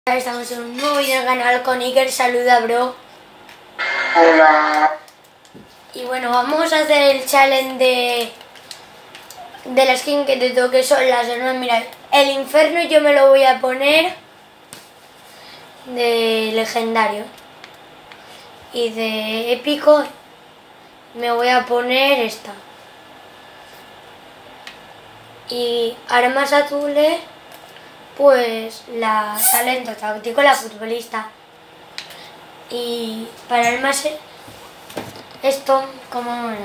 Estamos en un nuevo vídeo del canal con Iker. Saluda, bro. Hola. Y bueno, vamos a hacer el challenge de la skin que te toque. Son las armas. Mira, el infierno yo me lo voy a poner de legendario. Y de épico me voy a poner esta. Y armas azules, pues la talento táctico, la futbolista. Y para armas esto, como era.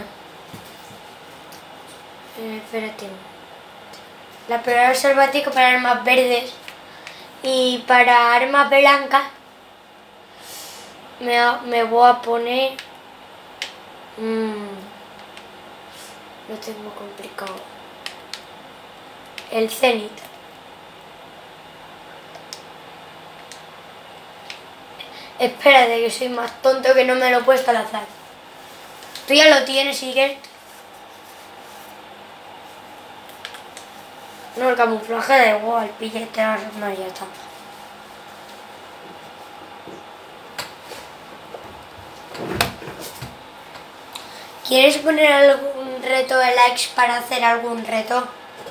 Espérate. La peor salvático para armas verdes. Y para armas blancas me voy a poner. Lo tengo complicado. El Zenith. Espérate, que soy más tonto que no me lo he puesto al azar. Tú ya lo tienes, Iker. No, el camuflaje da igual, pillete las armas y ya está. ¿Quieres poner algún reto de likes para hacer algún reto?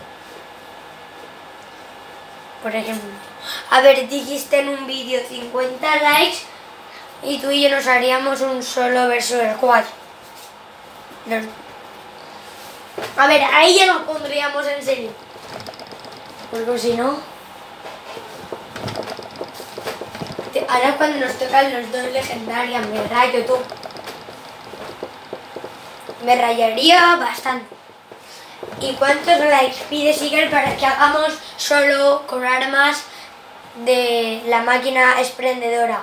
Por ejemplo, a ver, dijiste en un vídeo 50 likes y tú y yo nos haríamos un solo versus el 4. A ver, ahí ya nos pondríamos en serio. Porque si no... Ahora es cuando nos tocan los dos legendarias, me rayo tú. Me rayaría bastante. ¿Y cuántos likes pides, Iker, para que hagamos solo con armas de la máquina expendedora?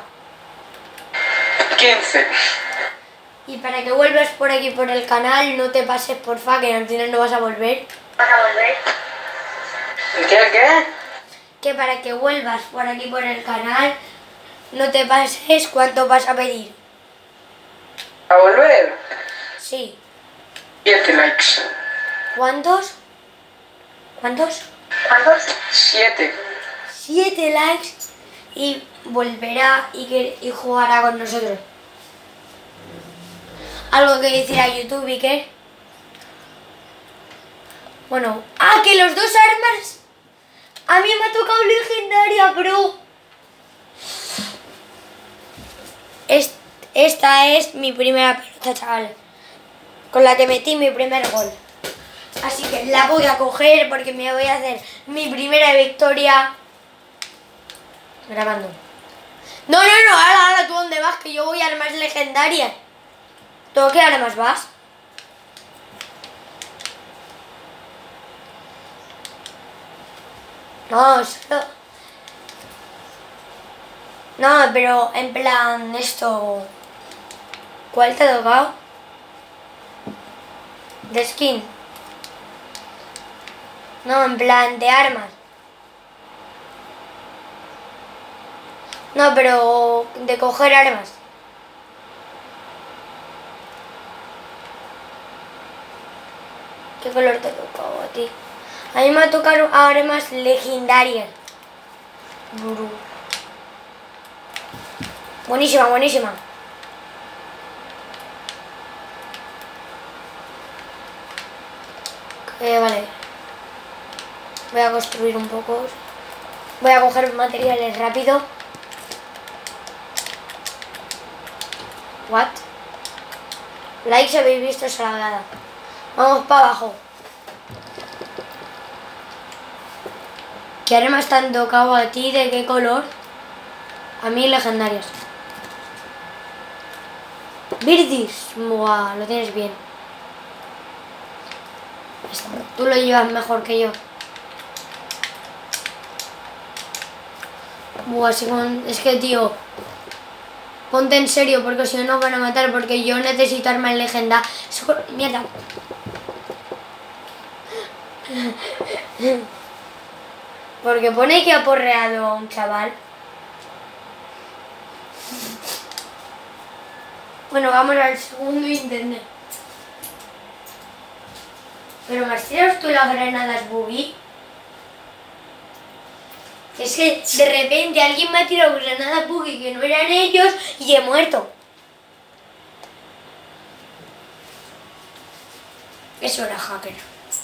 15. Y para que vuelvas por aquí por el canal, no te pases, porfa, que al final no vas a volver. ¿Vas a volver? ¿Qué? Que para que vuelvas por aquí por el canal, no te pases. ¿Cuánto vas a pedir? ¿A volver? Sí. 7 likes. ¿Cuántos? ¿Cuántos? 7. 7 likes y volverá y jugará con nosotros. ¿Algo que decir a YouTube, Iker? Bueno, que los dos armas a mí me ha tocado legendaria, bro. Esta es mi primera pelota, chaval, con la que metí mi primer gol. Así que la voy a coger porque me voy a hacer mi primera victoria. Grabando. No, ahora, ¿tú dónde vas? Que yo voy a armas legendarias. ¿Tú qué armas vas? No, solo... No, pero en plan esto... ¿Cuál te ha tocado? De skin. No, en plan de armas. No, pero de coger armas. ¿Qué color te ha tocado a ti? A mí me ha tocado armas legendarias. Buenísima, buenísima. Vale. Voy a construir un poco. Voy a coger materiales rápido. What? Likes habéis visto salgada. Vamos para abajo. ¿Qué armas te han tocado a ti? ¿De qué color? A mí legendarias. Virdis. Buah, lo tienes bien. Tú lo llevas mejor que yo. Buah, es que, tío, ponte en serio porque si no nos van a matar, porque yo necesito armas legendarias. Mierda. Porque pone que ha porreado a un chaval. Bueno, vamos al segundo intento. Pero me has tirado tú las granadas buggy. Es que de repente alguien me ha tirado granada Puki que no eran ellos y he muerto. Eso era hacker.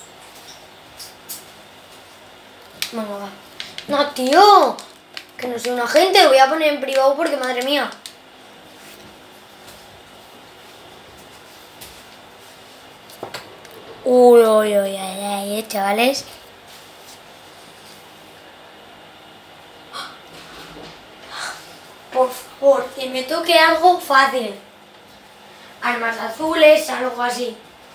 Venga, va. No, tío. Que no soy un agente. Lo voy a poner en privado porque, madre mía. Uy, uy, uy, ay, ay, chavales. Por favor, que me toque algo fácil. Armas azules, algo así.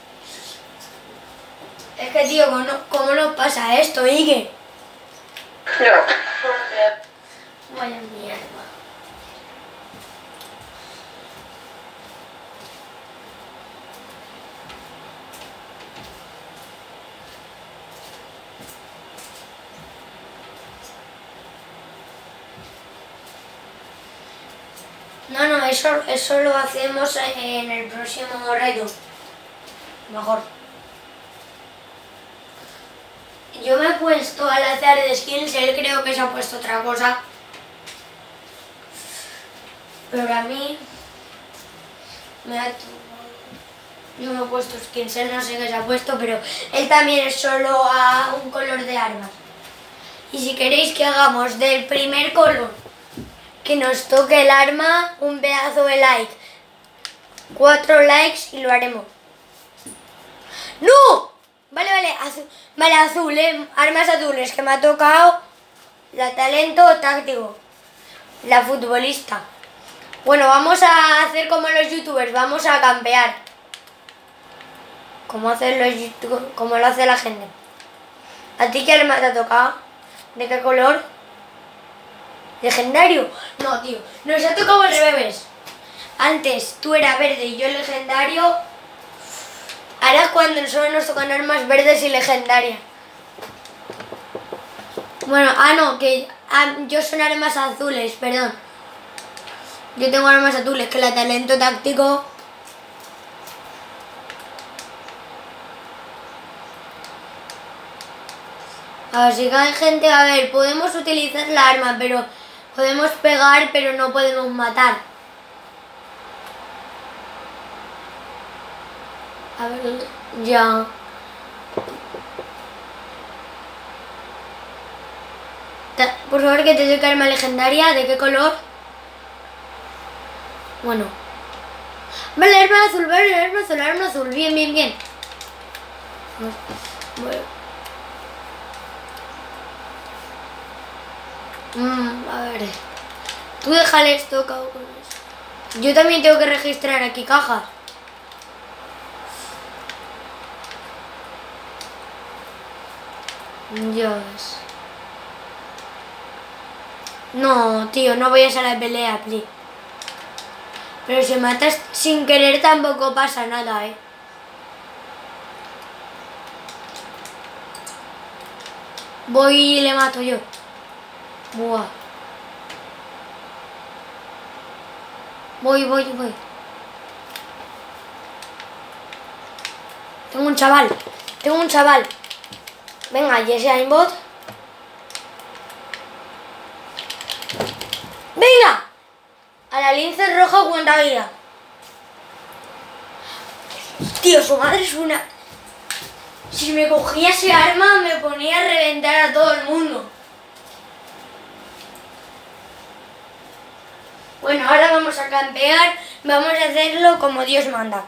Es que, tío, ¿cómo nos pasa esto, Ike? No. Vaya mierda. No, eso lo hacemos en el próximo reto. Mejor. Yo me he puesto al azar de skills, él creo que se ha puesto otra cosa. Pero a mí yo me he puesto skins, él no sé qué se ha puesto, pero él también es solo a un color de armas. Y si queréis que hagamos del primer color que nos toque el arma, un pedazo de like. 4 likes y lo haremos. ¡No! Vale, azul. Vale, azul, armas azules, que me ha tocado la talento táctico, la futbolista. Bueno, vamos a hacer como los youtubers, vamos a campear. Como lo hace la gente. ¿A ti qué arma te ha tocado? ¿De qué color? ¿Legendario? No, tío, nos ha tocado al revés. Antes tú eras verde y yo legendario. Ahora es cuando solo nos tocan armas verdes y legendarias. Bueno, no, que yo son armas azules, perdón. Yo tengo armas azules, que la talento táctico. Así que hay gente, a ver, podemos utilizar la arma, pero podemos pegar, pero no podemos matar. A ver, ya. Por favor, que te toque arma legendaria. ¿De qué color? Bueno. Vale, arma azul, vale, arma azul. Bien, bien, bien. Bueno. A ver. Tú déjale esto, cabrón. Yo también tengo que registrar aquí cajas. Dios. No, tío, no vayas a la pelea, please. Pero si matas sin querer tampoco pasa nada, Voy y le mato yo. Buah. Voy. Tengo un chaval. Venga, Jesse Aimbot. ¡Venga! A la lince roja cuenta vida. Tío, su madre es una... Si me cogía ese arma me ponía a reventar a todo el mundo. Bueno, ahora vamos a campear. Vamos a hacerlo como Dios manda.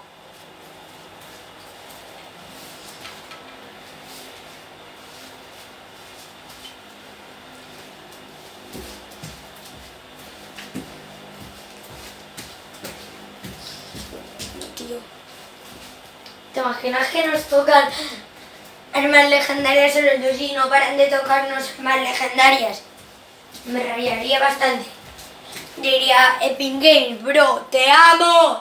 ¿Te imaginas que nos tocan armas legendarias a los dos y no paran de tocarnos armas legendarias? Me rayaría bastante. Diría, Epic Games, bro, te amo.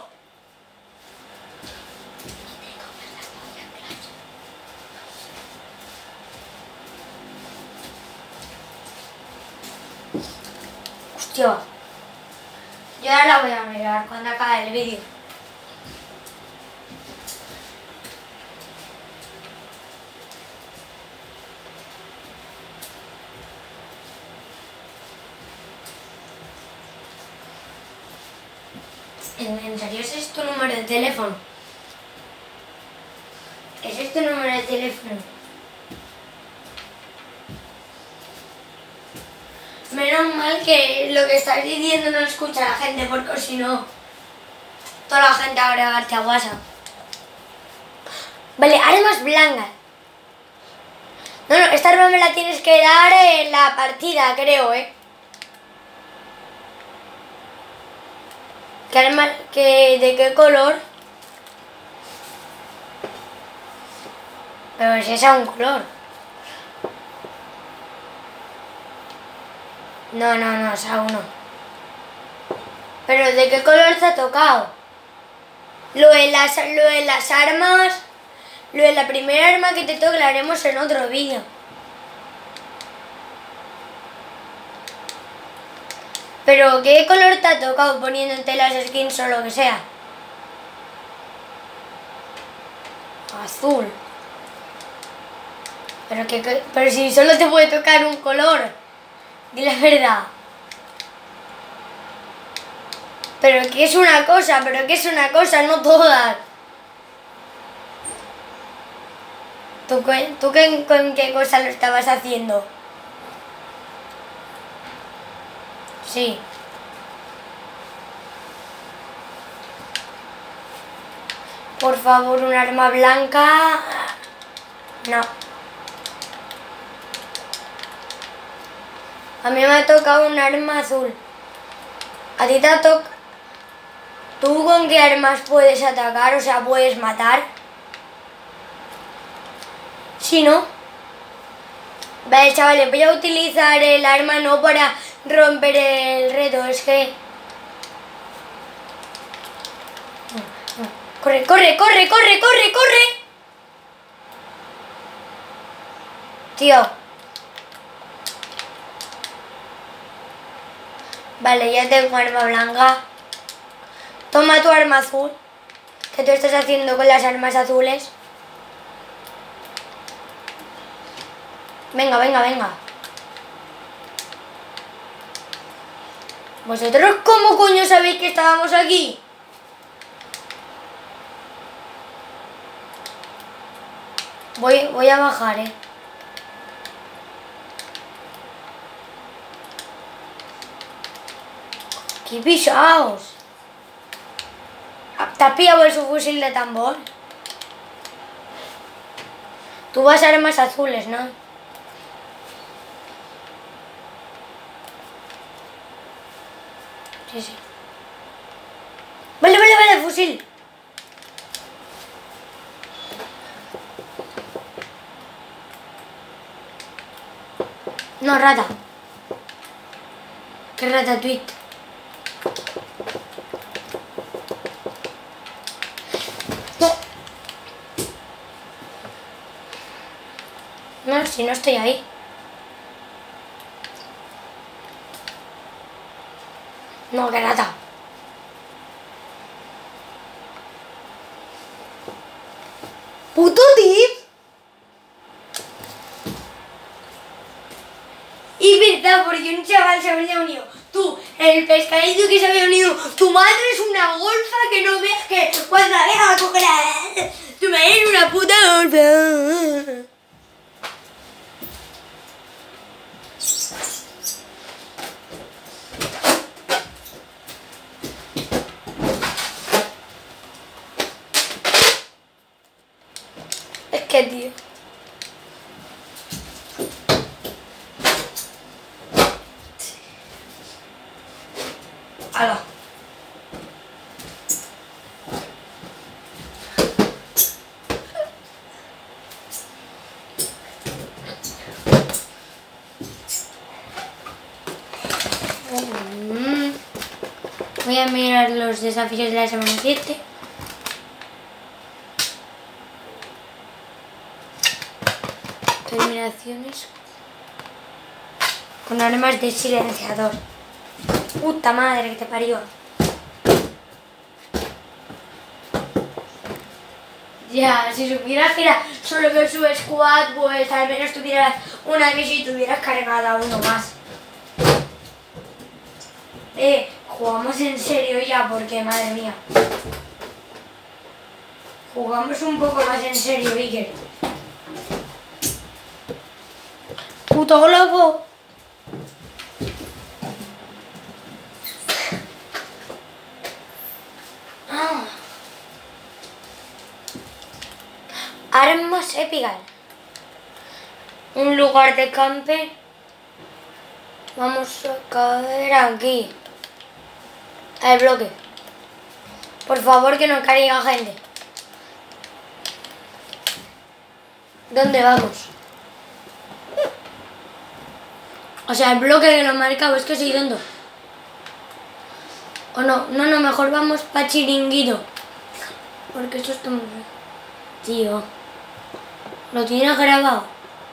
Hostia. Yo ahora la voy a mirar cuando acabe el vídeo. ¿En serio ese es tu número de teléfono? ¿Ese es tu número de teléfono? Menos mal que lo que estás diciendo no escucha la gente, porque si no, toda la gente va a agregarte a WhatsApp. Vale, armas blancas. No, esta arma me la tienes que dar en la partida, creo, ¿Qué arma? ¿De qué color? Pero si es a un color. No, es a uno. Pero ¿de qué color te ha tocado? Lo de las armas, lo de la primera arma que te toque lo haremos en otro vídeo. Pero ¿qué color te ha tocado poniéndote las skins o lo que sea? Azul. Pero si solo te puede tocar un color. Di la verdad. Pero que es una cosa, no todas. ¿Tú con qué cosa lo estabas haciendo? Sí. Por favor, un arma blanca. No. A mí me ha tocado un arma azul. ¿A ti te ha tocado? ¿Tú con qué armas puedes atacar? O sea, ¿puedes matar? ¿Sí, no? Vale, chavales, voy a utilizar el arma no para romper el reto, es que... ¡Corre! Tío. Vale, ya tengo arma blanca. Toma tu arma azul. ¿Qué tú estás haciendo con las armas azules? Venga. ¿Vosotros cómo coño sabéis que estábamos aquí? Voy a bajar, ¡Qué pisaos! ¿Te has pillado el subfusil de tambor? Tú vas a armas azules, ¿no? Sí. Vale, fusil. No, rata. ¿Qué Ratatouille? No, si no estoy ahí. No, que rata. ¡Puto tip! Y verdad, porque un chaval se habría unido. Tú, el pescadito que se había unido. Tu madre es una golfa que no veas que cuando la veas va a coger a... Tu madre es una puta golfa. Es que, tío. Hala. Voy a mirar los desafíos de la semana 7. Terminaciones con armas de silenciador. Puta madre que te parió. Ya, si supieras que era solo que su squad, pues al menos tuvieras una que si tuvieras cargada uno más. Jugamos en serio ya, porque madre mía. Jugamos un poco más en serio, Iker. Puto globo. Armas épicas. Un lugar de campe. Vamos a caer aquí. Al bloque. Por favor, que no caiga gente. ¿Dónde vamos? O sea, el bloque que lo he marcado, es que soy tonto. O no, mejor vamos pa' Chiringuito. Porque esto está muy bien. Tío. ¿Lo tienes grabado?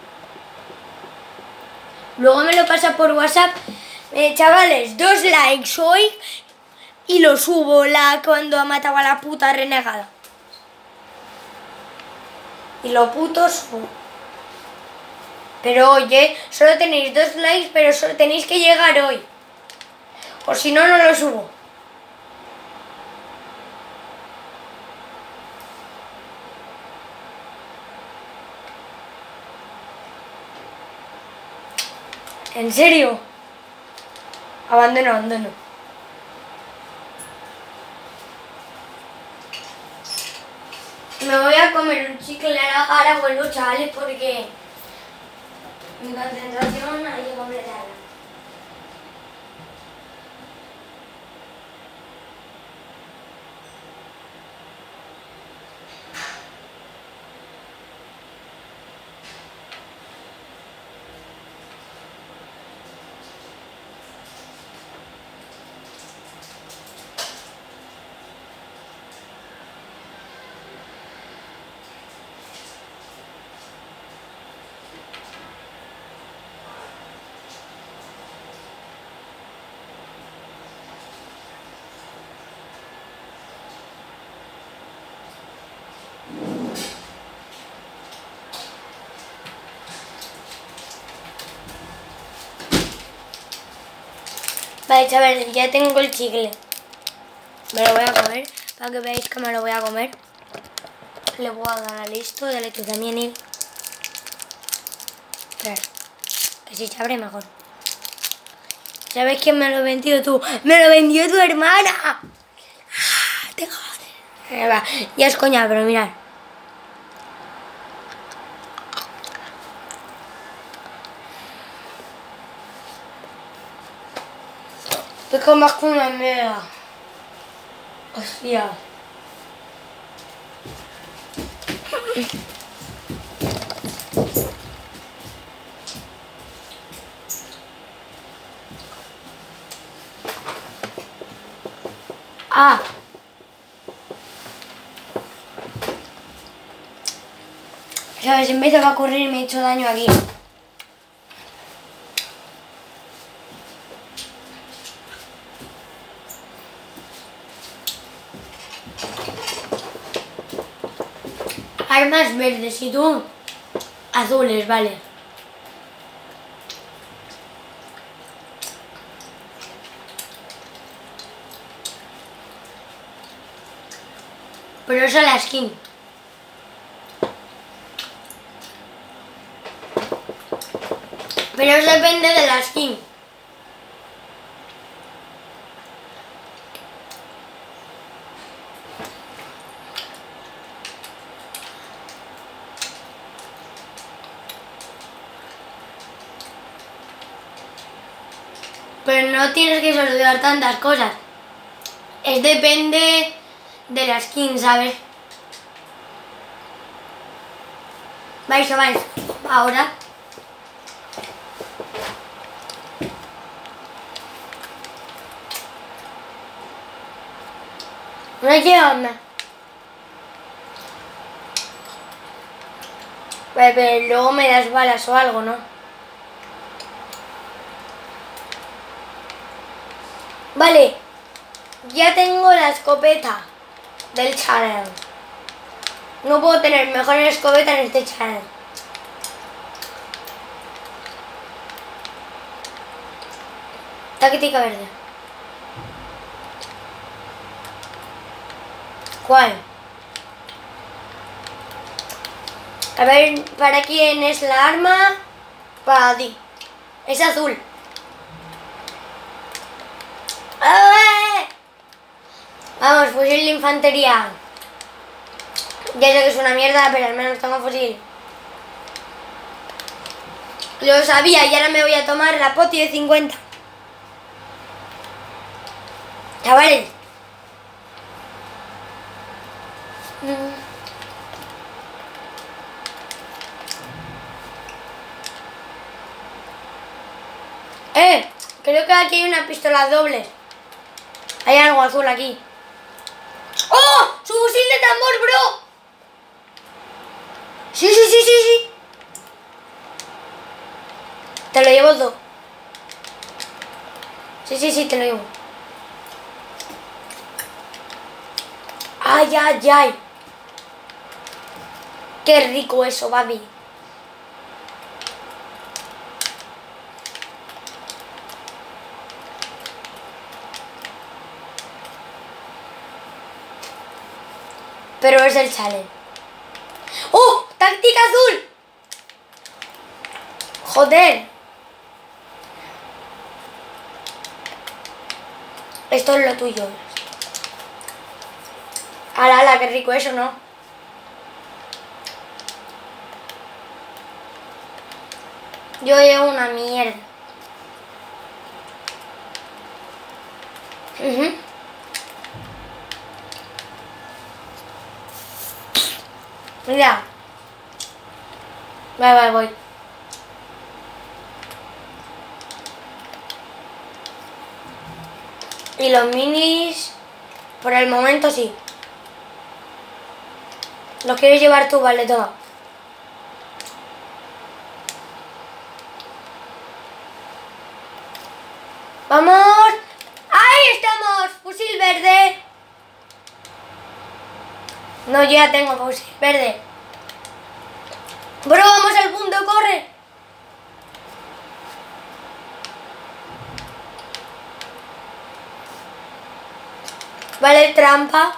Luego me lo pasa por WhatsApp. Chavales, 2 likes hoy y lo subo cuando ha matado a la puta renegada. Y lo puto subo. Pero oye, solo tenéis 2 likes, pero solo tenéis que llegar hoy. O si no, no lo subo. ¿En serio? Abandono. Me voy a comer un chicle, ahora vuelvo, chavales, porque mi concentración hay que completarla. Vale, chavales, ya tengo el chicle. Me lo voy a comer, para que veáis que me lo voy a comer. Le voy a dar a esto, dale tú también, y... Claro, que si se abre mejor. ¿Sabes quién me lo vendió tú? ¡Me lo vendió tu hermana! ¡Ah, te jodes! Va, ya es coña, pero mirad. Pico más que una mierda. Hostia. Ah. ¿Sabes? En vez de va a correr me he hecho daño aquí. Armas verdes y tú azules, vale. Pero esa es la skin. Pero eso depende de la skin. Pero no tienes que sortear tantas cosas. Es depende de la skin, ¿sabes? Vais, ahora. No llévame. Pero luego me das balas o algo, ¿no? Vale, ya tengo la escopeta del channel. No puedo tener mejor escopeta en este channel. Táctica verde. ¿Cuál? A ver, ¿para quién es la arma? Para ti. Es azul. ¡Ah! Vamos, fusil de infantería. Ya sé que es una mierda, pero al menos tengo fusil. Lo sabía y ahora me voy a tomar la poti de 50. Chavales. Creo que aquí hay una pistola doble. Hay algo azul aquí. ¡Oh! ¡Su fusil de tambor, bro! Sí, sí, sí, sí, sí. Te lo llevo todo. Sí, sí, sí, te lo llevo. ¡Ay, ay, ay! ¡Qué rico eso, papi! Pero es el challenge. ¡Oh! ¡Táctica azul! ¡Joder! Esto es lo tuyo. ¡Hala, hala! ¡Qué rico eso, ¿no? Yo llevo una mierda. Mira. Voy. Y los minis, por el momento sí. ¿Los quieres llevar tú? Vale, toma. ¡Vamos! ¡Ahí estamos! ¡Fusil verde! No, yo ya tengo fusil verde. Bro, vamos al punto, corre. Vale, trampa.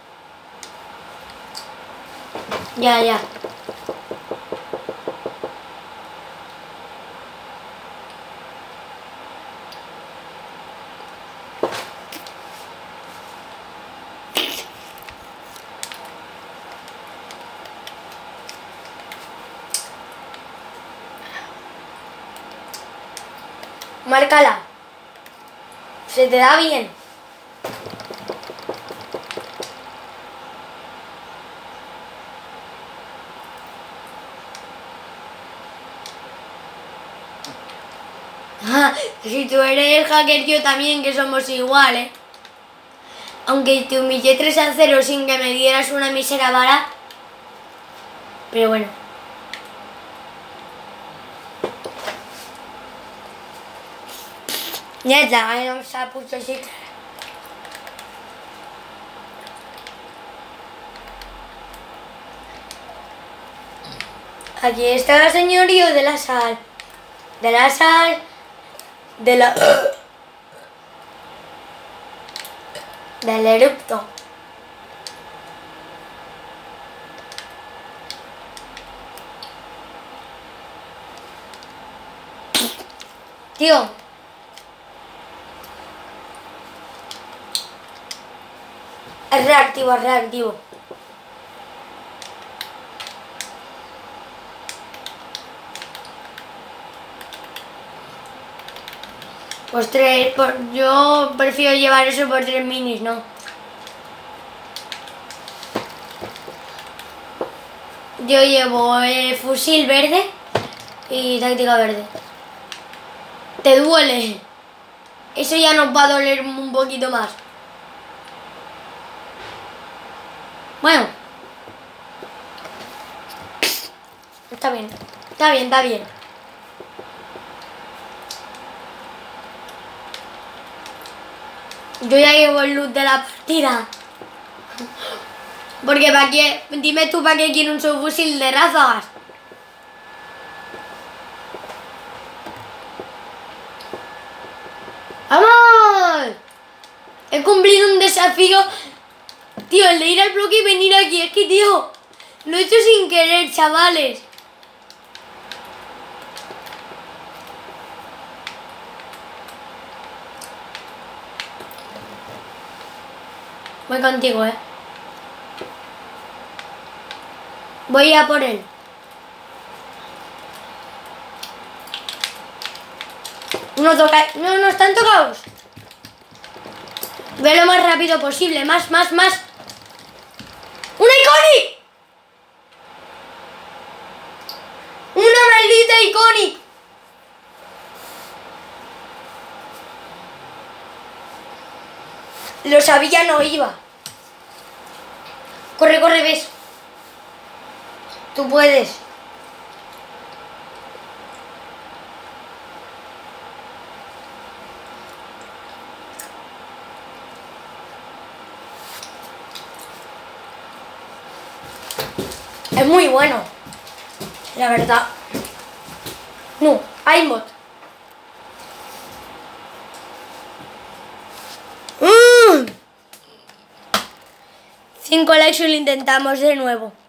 Ya. Márcala. Se te da bien. Si tú eres hacker, yo también, que somos iguales. Aunque te humillé 3-0 sin que me dieras una mísera bala. Pero bueno. Ya está, ahí vamos a puto sitio. Aquí está el señorío de la sal. De la sal. De la... del erupto. Tío. Es reactivo. Pues 3, yo prefiero llevar eso por 3 minis, ¿no? Yo llevo fusil verde y táctica verde. ¿Te duele? Eso ya nos va a doler un poquito más. Bueno. Está bien. Yo ya llevo el loot de la partida. Porque para qué, dime tú para qué quiero un subfusil de ráfagas. ¡Vamos! He cumplido un desafío Tío, el de ir al bloque y venir aquí. Es que, tío, lo he hecho sin querer, chavales. Voy contigo, Voy a por él. No toca. No, no están tocados. Ve lo más rápido posible. Más. ¡Una Iconic! ¡Una maldita Iconic! Lo sabía, no iba. Corre, ves. Tú puedes. Es muy bueno, la verdad. No, aimbot. 5 likes y lo intentamos de nuevo.